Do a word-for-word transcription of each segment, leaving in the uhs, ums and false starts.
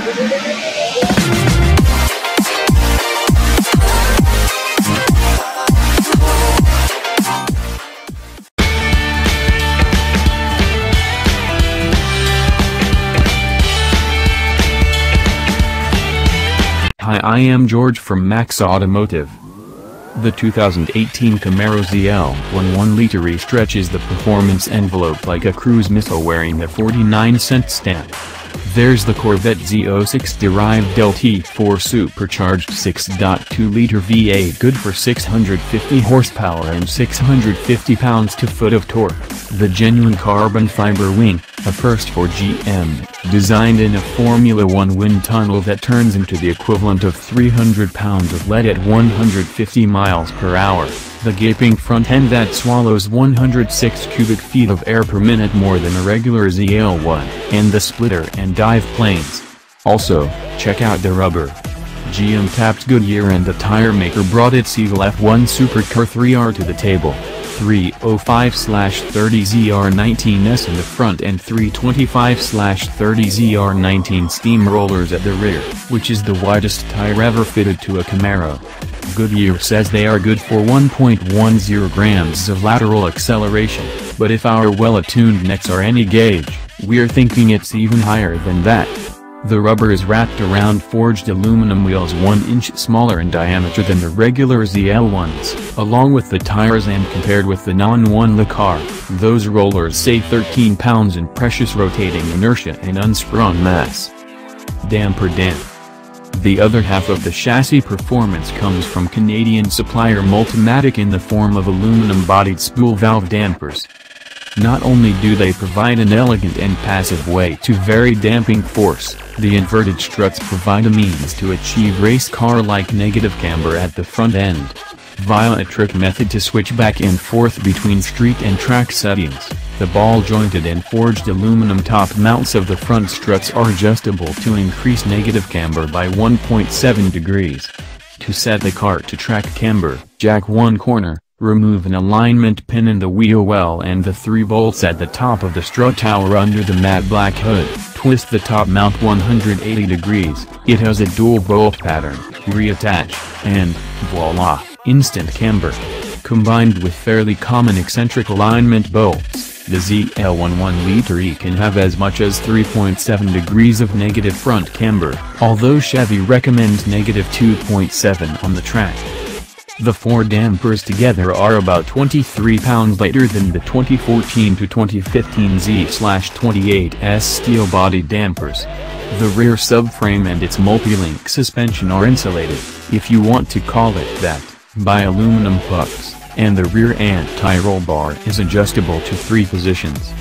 Hi, I am George from Max Automotive. The two thousand eighteen Camaro Z L one one liter E stretches the performance envelope like a cruise missile wearing a forty-nine cent stamp. There's the Corvette Z oh six derived L T four supercharged six point two liter V eight good for six hundred fifty horsepower and six hundred fifty pounds-to-foot of torque. The genuine carbon fiber wing, a first for G M, designed in a Formula One wind tunnel that turns into the equivalent of three hundred pounds of lead at one hundred fifty miles per hour, the gaping front end that swallows one hundred six cubic feet of air per minute more than a regular Z L one, and the splitter and dive planes. Also, check out the rubber. G M tapped Goodyear and the tire maker brought its Eagle F one Supercar three R to the table. three oh five thirty Z R nineteen S in the front and three twenty-five thirty Z R nineteen steamrollers at the rear, which is the widest tire ever fitted to a Camaro. Goodyear says they are good for one point one zero grams of lateral acceleration, but if our well-attuned necks are any gauge, we're thinking it's even higher than that. The rubber is wrapped around forged aluminum wheels one inch smaller in diameter than the regular Z L ones, along with the tires, and compared with the non one Le car, those rollers save thirteen pounds in precious rotating inertia and unsprung mass. Damper damp. The other half of the chassis performance comes from Canadian supplier Multimatic in the form of aluminum-bodied spool valve dampers. Not only do they provide an elegant and passive way to vary damping force, the inverted struts provide a means to achieve race car-like negative camber at the front end, via a trick method to switch back and forth between street and track settings. The ball-jointed and forged aluminum top mounts of the front struts are adjustable to increase negative camber by one point seven degrees. To set the car to track camber, jack one corner, remove an alignment pin in the wheel well and the three bolts at the top of the strut tower under the matte black hood, twist the top mount one hundred eighty degrees, it has a dual bolt pattern, reattach, and, voila, instant camber. Combined with fairly common eccentric alignment bolts, the Z L one one liter E can have as much as three point seven degrees of negative front camber, although Chevy recommends negative two point seven on the track. The four dampers together are about twenty-three pounds lighter than the twenty fourteen to twenty fifteen Z twenty-eight S steel-bodied dampers. The rear subframe and its multi-link suspension are insulated, if you want to call it that, by aluminum pucks, and the rear anti-roll bar is adjustable to three positions.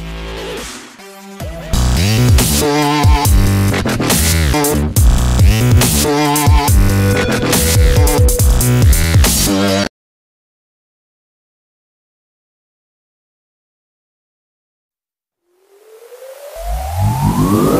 You